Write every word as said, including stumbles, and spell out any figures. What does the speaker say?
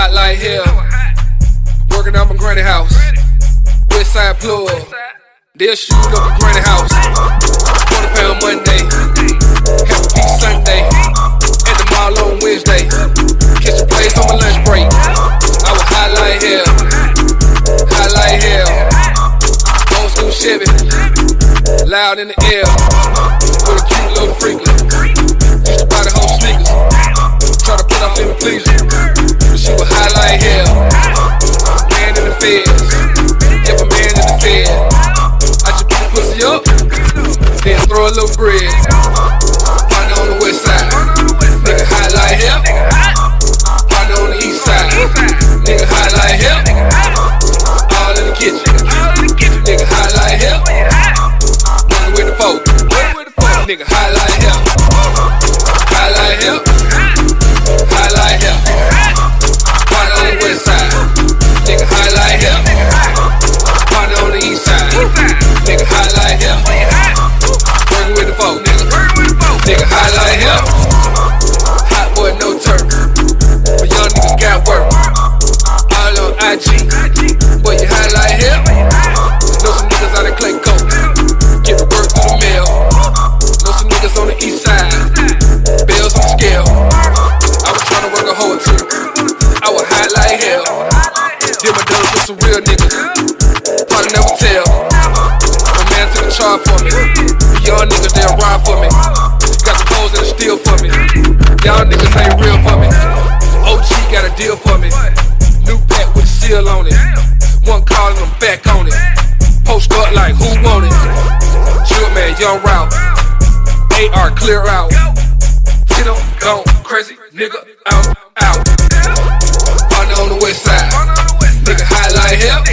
hot like hell. Working out my granny house. West side plug. They'll shoot up a granny house. Quarter pound Monday. Half a piece Sunday. At the mall on Wednesday. Catch a place on my lunch break. I was hot like hell. Hot like hell. Old school Chevy. Loud in the air. With a cute little freaker. Used to buy the whole sneakers. Try to put off in the pleaser. But she was hot like hell. Man in the feds. Yep, a man in the fed. I just put the pussy up. Then throw a little bread. Partner on the west side. Nigga hot like hell. Partner on the east side. Nigga hot like hell. All in the kitchen. Nigga hot like hell. Working with the folk. Nigga hot like hell. Hot like hell. Hot like hell. Partner on the west side. Nigga hot like hell. Partner on the east side. Nigga hot like hell. Working with the folk. Nigga hot like hell. Hot boy no turf. But young niggas got work. All on I G. Boy you hot like hell. Know some niggas out of Clayco. Get the work through the mail. Know some niggas on the east side. Bells on the scale. I was tryna work a hoe or two. I was hot like hell. Did my dubs with some real niggas. Probably never tell. My man took a charge for me. Young niggas they'll ride for me. Got the hoes in the steel for me. Y'all niggas ain't real for me. O G got a deal for me. New pack with a seal on it. One call and I'm back on it. Post up like who want it. Chill man, young route. A R clear out. Get up, gone, crazy, nigga, out, out. Partner on the west side. Nigga hot like hell.